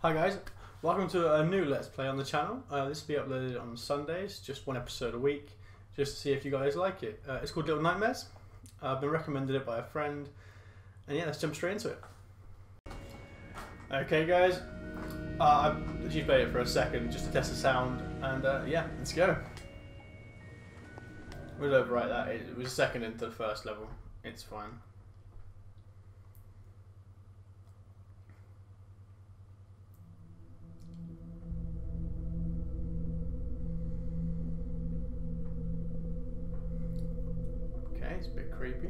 Hi guys, welcome to a new Let's Play on the channel. This will be uploaded on Sundays, just one episode a week, just to see if you guys like it. It's called Little Nightmares. I've been recommended it by a friend, and yeah, let's jump straight into it. Okay guys, I've actually played it for a second just to test the sound, and yeah, let's go. We'll overwrite that, it was second into the first level, it's fine. Okay, it's a bit creepy.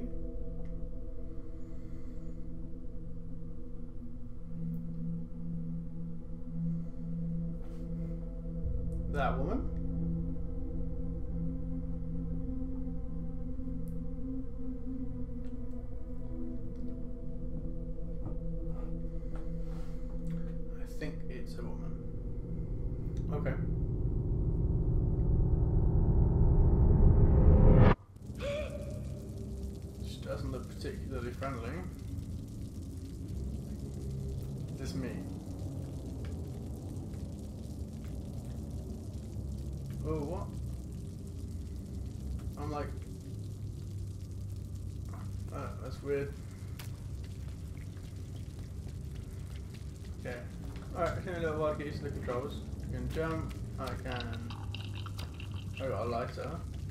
That woman. I think it's a woman. Okay. Doesn't look particularly friendly. It's me. Oh, what? I'm like... that's weird. Okay. Alright, I can do a while to get used to the controls. I can jump, I can... I got a lighter.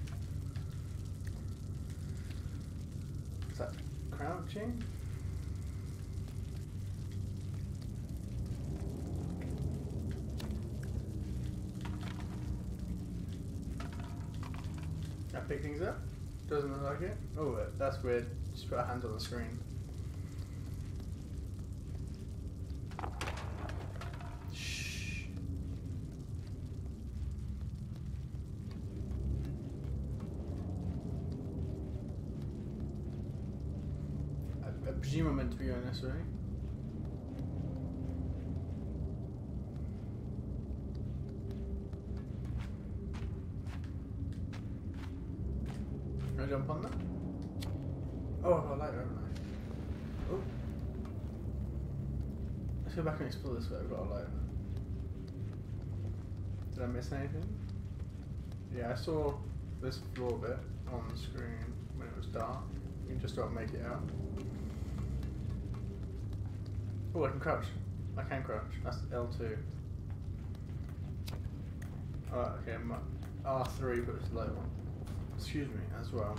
Is that crouching? Can I pick things up? Doesn't look like it. Oh, that's weird. Just put our hands on the screen. Shh. I presume I'm meant to be going this way. Can I jump on that? Oh, I've got a lighter, haven't I? Oh. Let's go back and explore this way. I've got a lighter. Did I miss anything? Yeah, I saw this floor bit on the screen when it was dark. You can just about make it out. Oh, I can crouch. I can crouch. That's L2. Oh, okay, my R3 puts low. Excuse me, as well.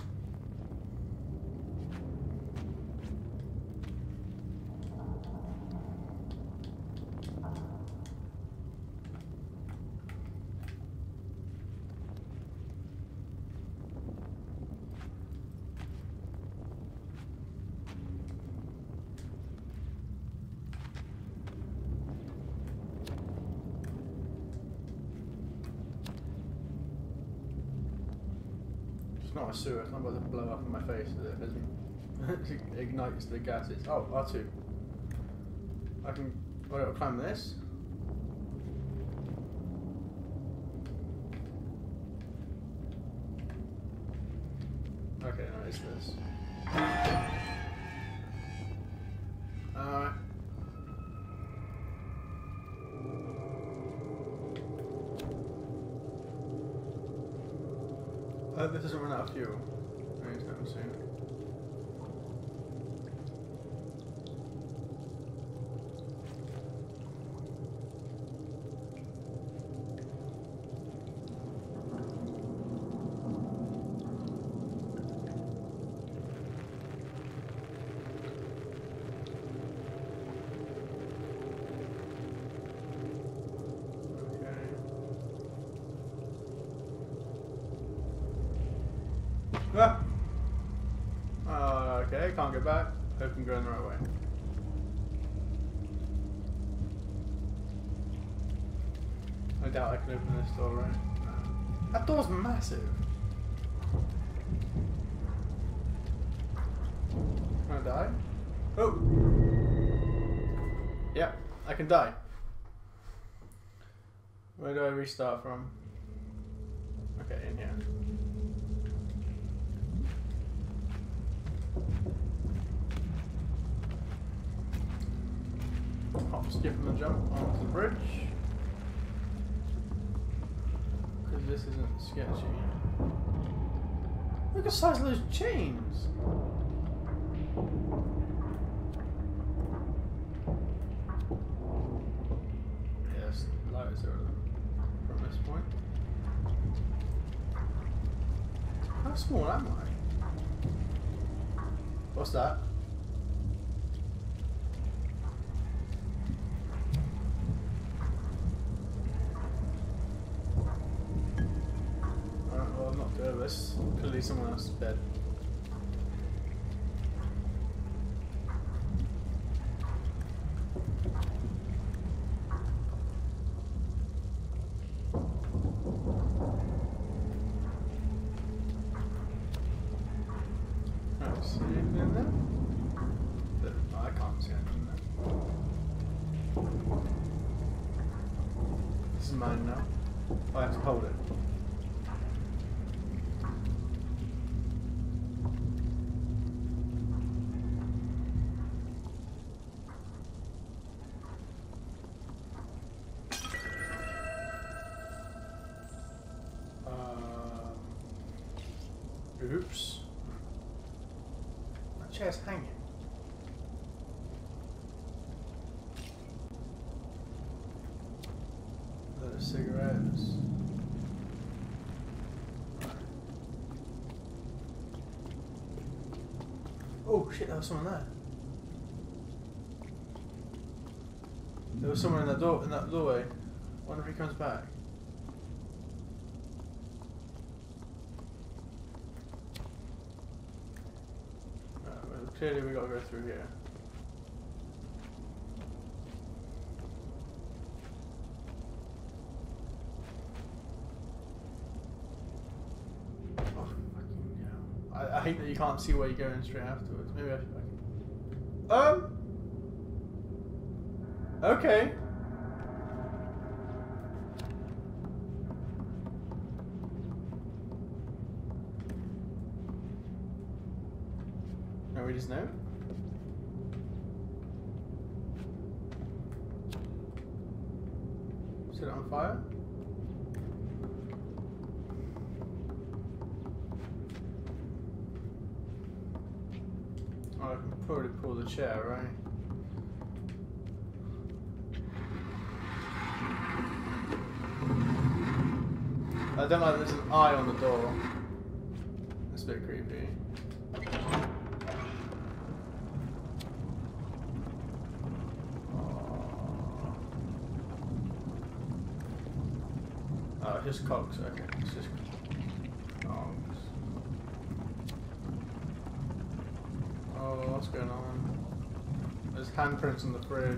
It's not a sewer, it's not about to blow up in my face, is it? It ignites the gases. Oh, R2. I can climb this. Okay, no, it's this. Alright. I hope this doesn't run out of fuel anytime soon. Ah! Okay, can't get back. Hope I'm going the right way. I doubt I can open this door, right? No. That door's massive. Can I die? Oh! Yep, I can die. Where do I restart from? Okay, in here. Hop, skip and jump onto the bridge. Because this isn't sketchy. Look at the size of those chains! Yes, loads of them from this point. How small am I? What's that? Alright, well I'm not nervous. Clearly someone else is dead. See anything in there? I can't see anything in there. This is mine now. I have to hold it. Oops. Chair's hanging. Those cigarettes. Oh shit, there was someone there. There was someone in that door, in that doorway. Wonder if he comes back. Clearly we gotta go through here. Oh fucking hell. I hate that you can't see where you're going straight afterwards. Maybe I should okay. Read his note. Set it on fire. Oh, I can probably pull the chair, right? I don't like there's an eye on the door. That's a bit creepy. Oh, it's just cogs, okay. It's just cogs. Oh, what's going on? There's handprints on the fridge.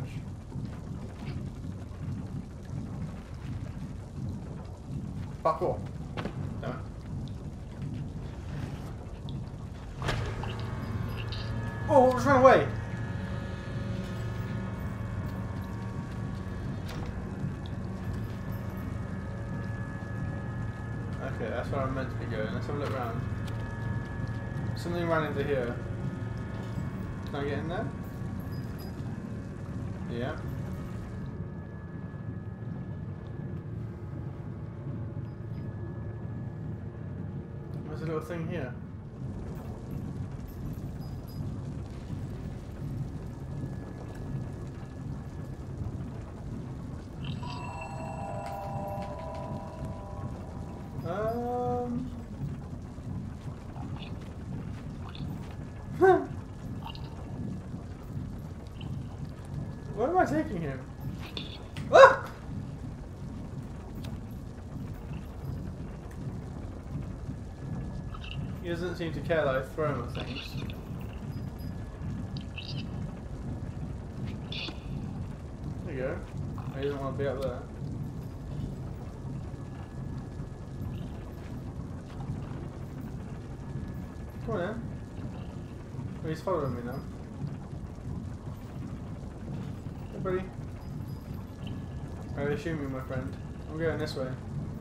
Fuck off. Damn it. Oh, just ran away! Okay, that's where I'm meant to be going. Let's have a look around. Something ran into here. Can I get in there? Yeah. There's a little thing here. Where am I taking him? Ah! He doesn't seem to care that I throw him at things. There you go. He doesn't want to be up there. Come on then. Oh, he's following me now. Hey buddy. Alright, shoot me, my friend. I'm going this way.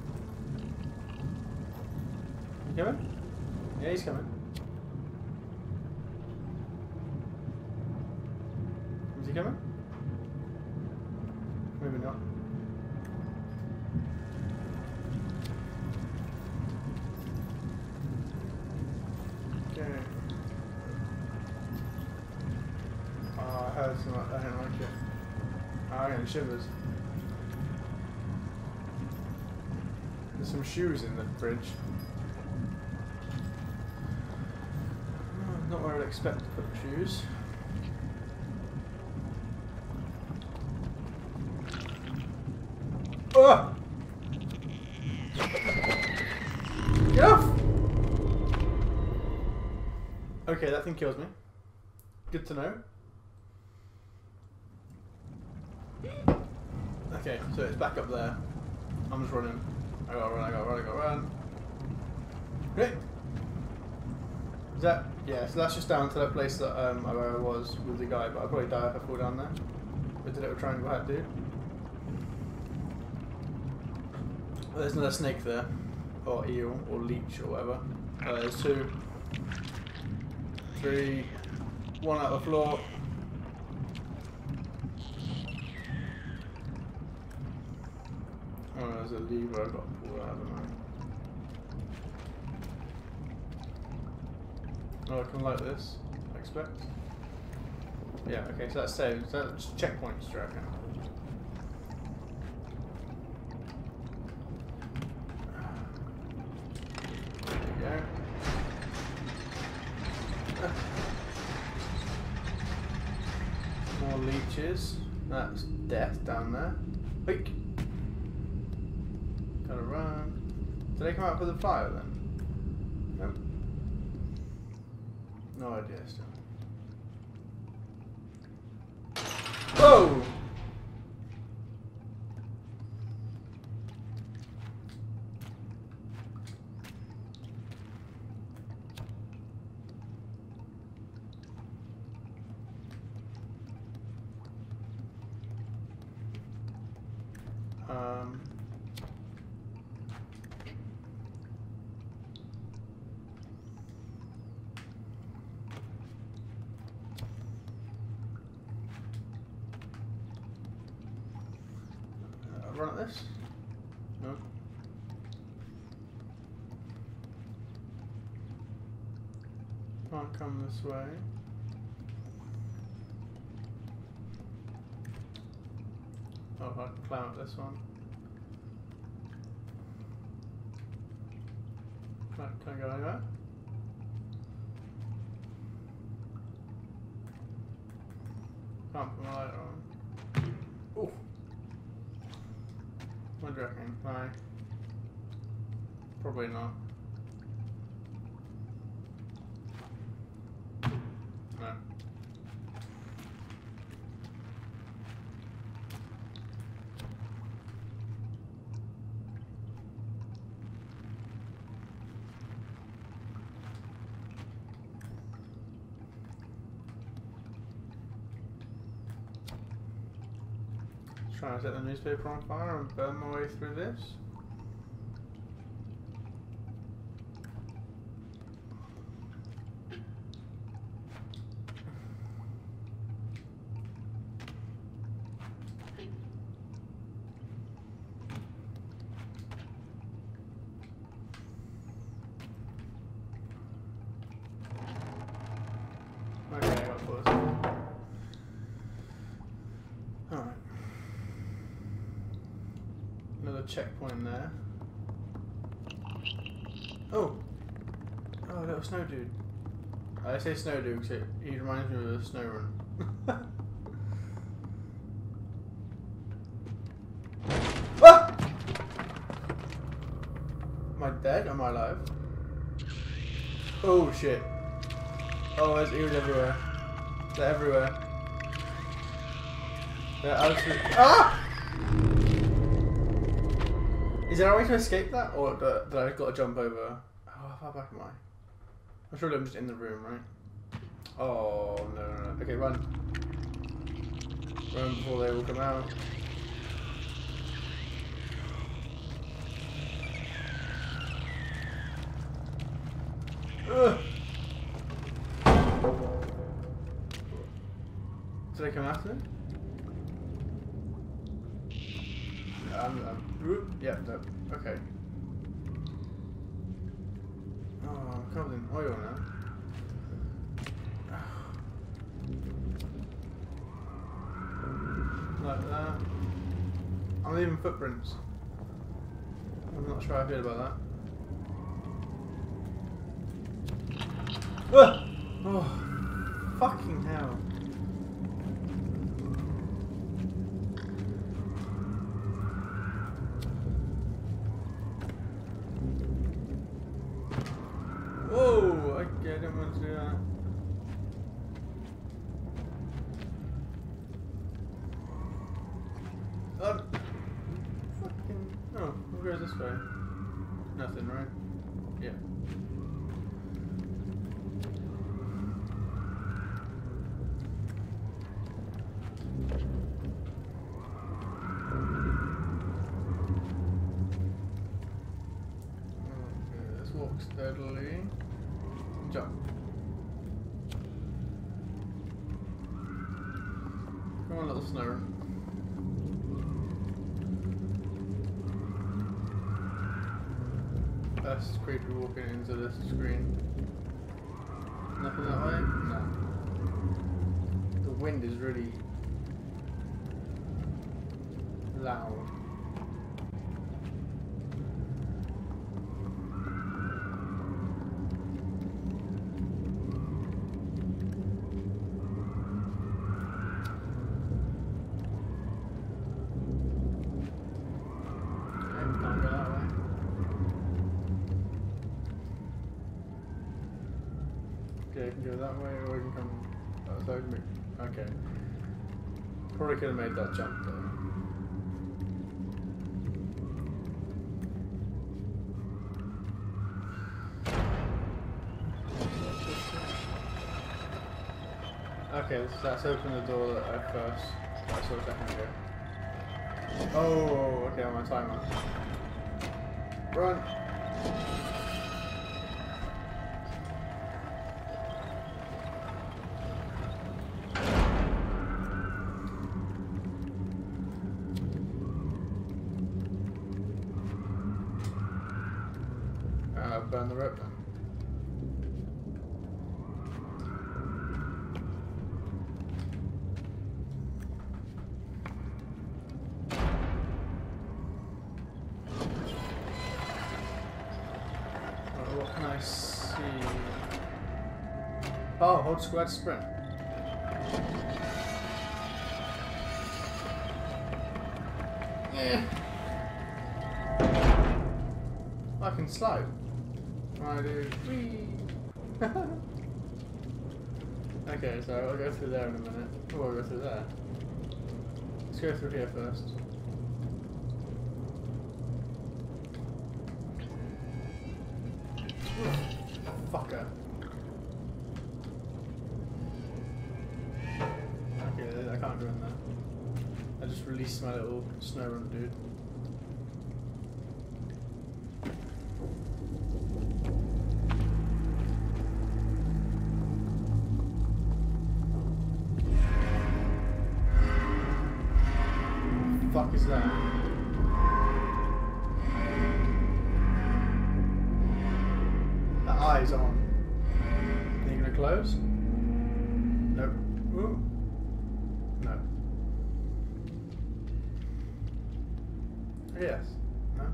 You coming? Yeah, he's coming. Is he coming? run. Okay. Oh, I heard something. I don't like it. Oh, I'm getting shivers. There's some shoes in the fridge. Not where I'd expect to put the shoes. Oh! Get off! Okay, that thing kills me. Good to know. Okay, so it's back up there. I'm just running. I gotta run, I gotta run, I gotta run. Great! Is that... Yeah, so that's just down to that place that where I was with the guy, but I'll probably die if I fall down there. With the little triangle hat dude. Well, there's another snake there. Or eel, or leech, or whatever. There's 2. 3. 1 out the floor. Oh, there's a lever I've got to pull out of the mine. Oh, I can light this, I expect. Yeah, okay, so that's saved. So that's checkpoints, do you reckon? There we go. More leeches. That's death down there. Quick! Gotta run. Did they come out for the fire then? Nope. No idea still. Whoa! Run at this? No. Can't come this way. Oh, I can climb up this one. Can I go anywhere? Can't put my light on. Ooh. What do you reckon? No. Probably not. No. Trying to set the newspaper on fire and burn my way through this. Okay, I got close. Alright. Another checkpoint there. Oh! Oh, little snow dude. I say snow dude because he reminds me of a snow run. Ah! Am I dead? Am I alive? Oh shit. Oh, there's eels everywhere. They're everywhere. They're absolutely. Ah! Is there a way to escape that, or did I got to jump over? Oh, how far back am I? I'm sure I'm just in the room, right? Oh no, no, no. Okay, run. Run before they all come out. Ugh. Did they come after me? Yeah, no, okay. Oh, I'm covered in oil now. Like that. I'm leaving footprints. I'm not sure how I feel about that. Ah! Oh, fucking hell. Whoa! Okay, I didn't want to do that. Fucking. Oh, where goes this way? Nothing, right? Yeah. Okay, let's walk steadily. Jump. Come on, little snow. That's creepy walking into this screen. Nothing that way? No. The wind is really loud. Okay, you can go that way, or we can come outside me. Okay. Probably could have made that jump though. Okay, let's open the door that I first. That's what a second ago. Oh, okay, on my timer. Run! Burn the rope then. What can I see? Oh, hold square to sprint. Yeah. I can slide. I do. Okay, so I'll go through there in a minute. Oh, I'll go through there. Let's go through here first. Fucker. Okay, I can't go in there. I just released my little snow run dude. Fuck is that? That eye's on. Are you gonna close? Nope. Ooh. No. Yes. No.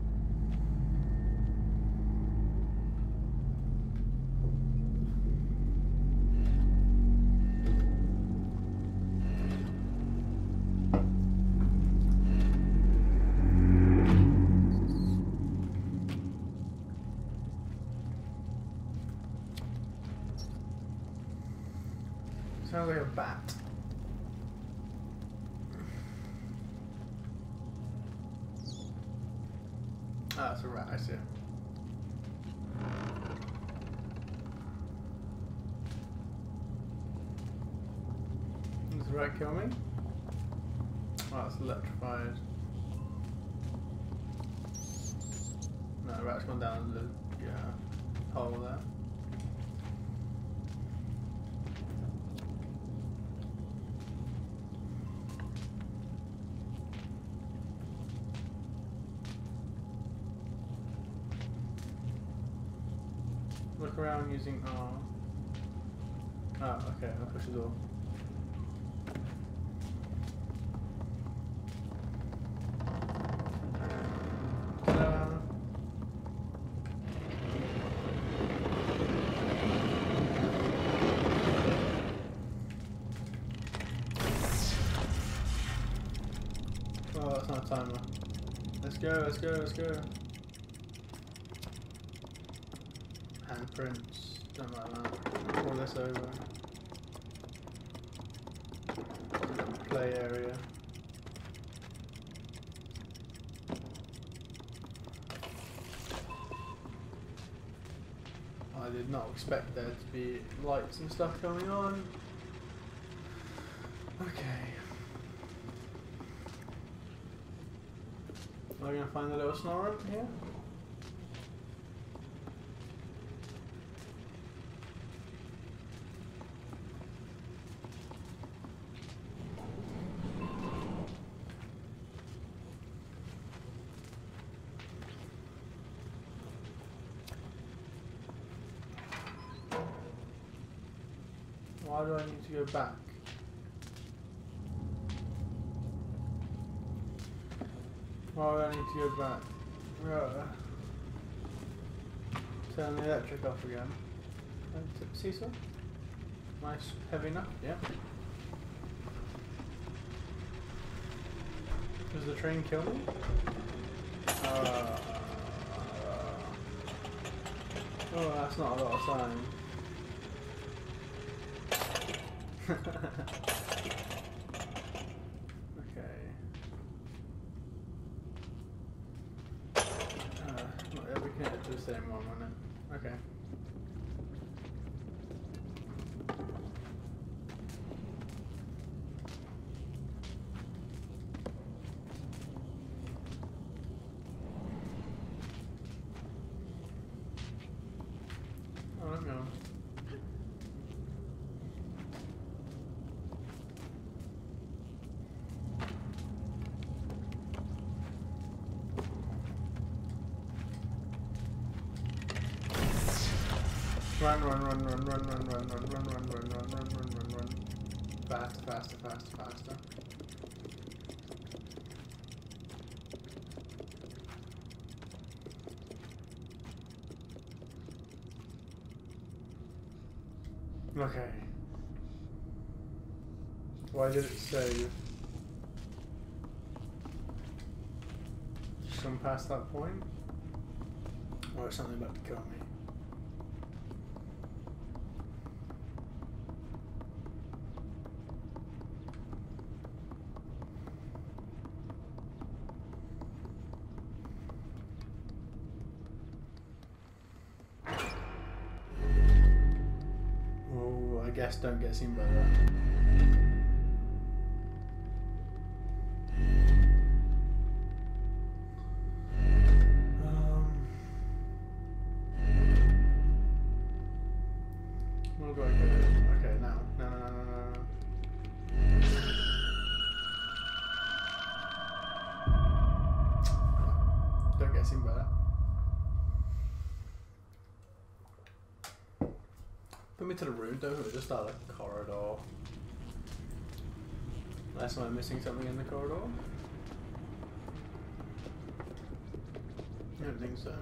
Sounds like a bat. Ah, it's a rat, I see. Does the rat kill me? Oh, it's electrified. No, the rat's gone down the hole there. look around using R. Oh, okay, I'll push the door. Ta-da! Oh, that's not a timer. Let's go, let's go, let's go. Handprints, don't like that. Pull this over. Play area. I did not expect there to be lights and stuff going on. Okay. Am I going to find the little snorer here? Why do I need to go back? Why do I need to go back? Turn the electric off again. See some? Nice, heavy enough, yeah. Does the train kill me? Oh, that's not a lot of time. Okay. Not every connected to the same one, wasn't it? Okay. Oh, let me know. Run, run, run, run, run, run, run, run, run, run, run, run, run, run, run, run. Faster, faster, faster, faster. Okay. Why did it save? Just come past that point? Or is something about to kill me? I guess don't get seen by that. Where do I go? Okay, now. No. Don't get seen by that. Put me to the room, don't we? Just out the corridor. Unless I'm missing something in the corridor. I don't think so.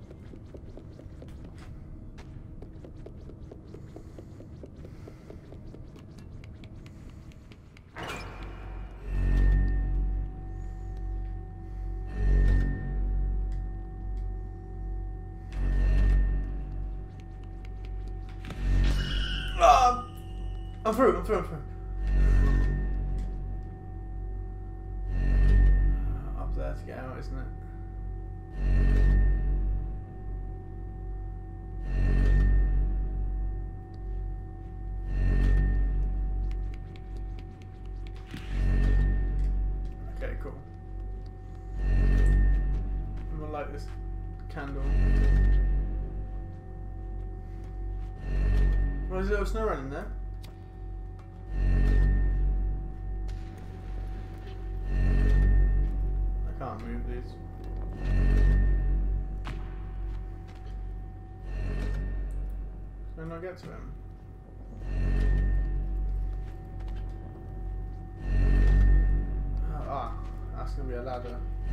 I'm through. Up there to get out, isn't it? Okay, cool. I'm gonna light this candle. Well, there's a little snow running there. I can't move these. Can I not get to him? That's gonna be a ladder.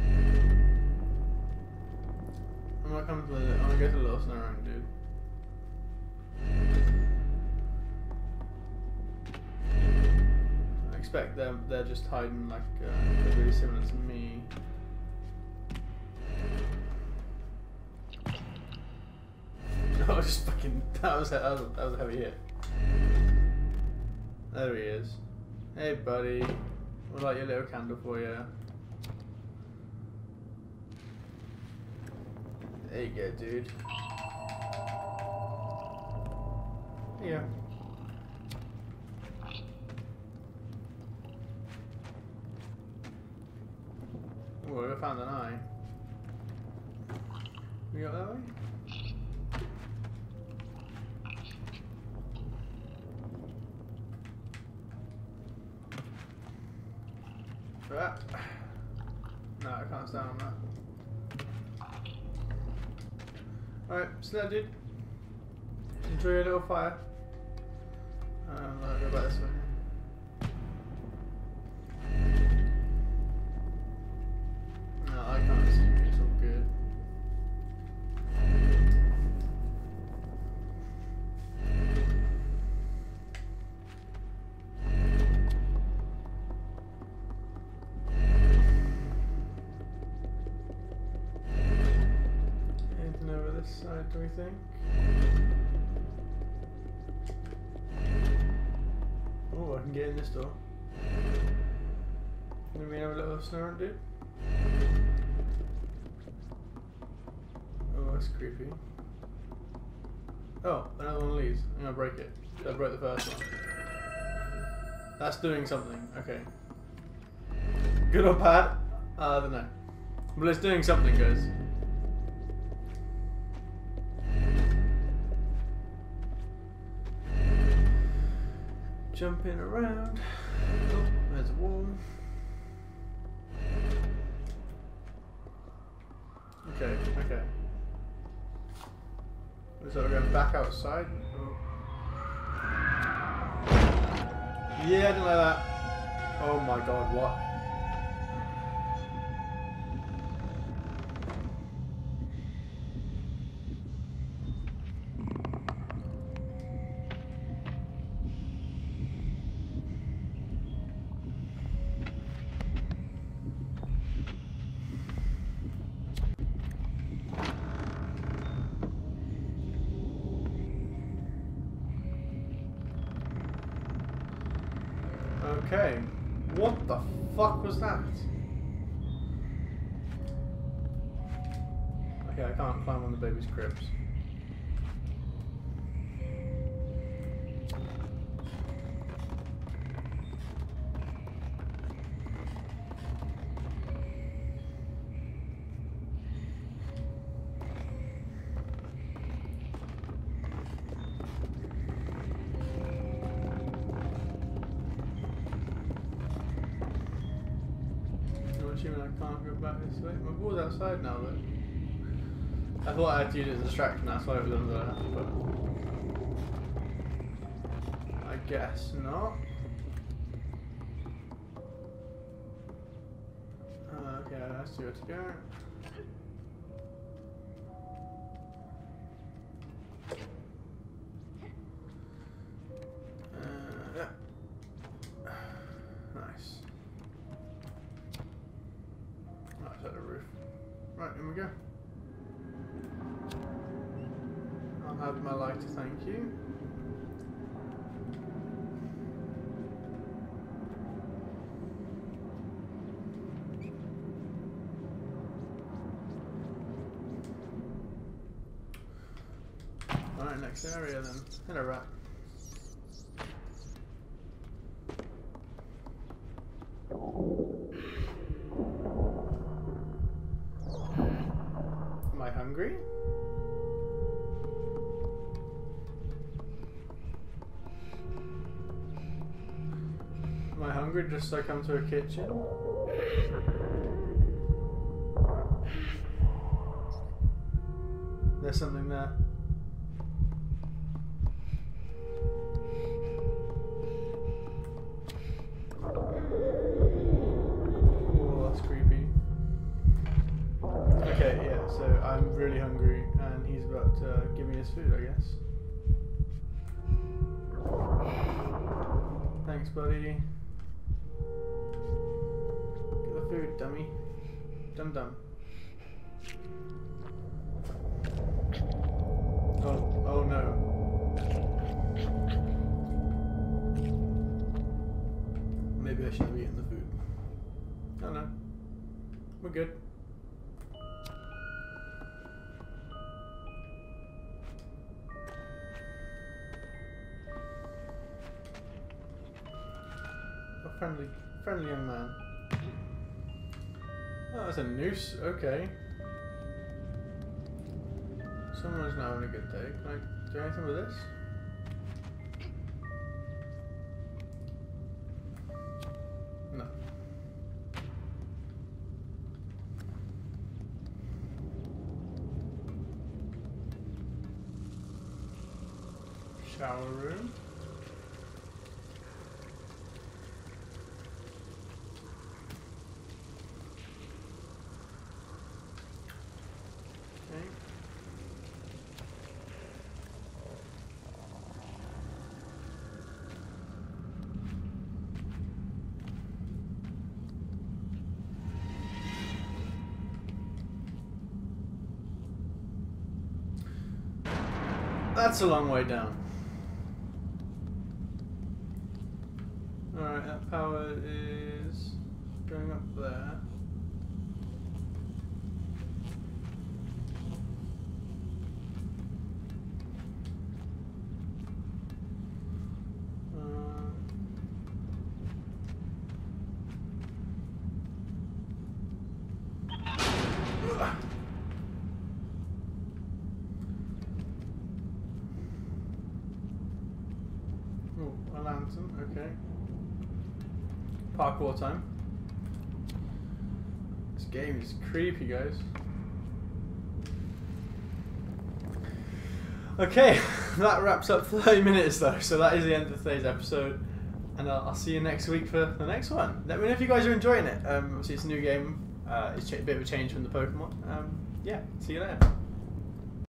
I'm gonna come to the. I'm gonna go to the little snow room, dude. I expect they're just hiding like they're really similar to me. That was just fucking. That was a heavy hit. There he is. Hey, buddy. We'd like your little candle for you. There you go, dude. Yeah. Oh, I found an eye. We got that way? That. No, I can't stand on that. Alright, so that dude. Enjoy your little fire. I'll go back this way. No, I can't see me, it's all good. Anything over this side, do we think? Oh, I can get in this door. Can we have a little snow run, dude? Oh, that's creepy. Oh, another one leaves. I'm gonna break it. I broke the first one. That's doing something. Okay. Good or bad? I don't know. But it's doing something, guys. Jumping around. Oh, there's a wall. Okay, okay. So we're going back outside. Oh. Yeah, I didn't like that. Oh my god, what? Okay, what the fuck was that? Okay, I can't climb on the baby's cribs. Assuming I can't go back this way. My ball's outside now though. I thought I had to use it as a distraction, that's why it was under there, but I guess not. Okay, I see where to go. Yeah. Nice. Right, the roof. Right, here we go. I'll have my lighter, thank you. Alright, next area then. Hello, rat. Am I hungry? Am I hungry just so I come to a kitchen? There's something there. So I'm really hungry, and he's about to give me his food, I guess. Thanks, buddy. Get the food, dummy. Dum-dum. Oh no. Maybe I should have eaten the food. Oh no. We're good. A friendly young man. Oh, that's a noose. Okay. Someone's not having a good day. Can I do anything with this? No. Shower room. Okay. That's a long way down. Alright, that power is going up there. Oh, a lantern, okay. Parkour time. This game is creepy, guys. Okay, that wraps up 30 minutes though, so that is the end of today's episode. And I'll see you next week for the next one. Let me know if you guys are enjoying it. Obviously it's a new game, it's a bit of a change from the Pokemon. Yeah, see you later.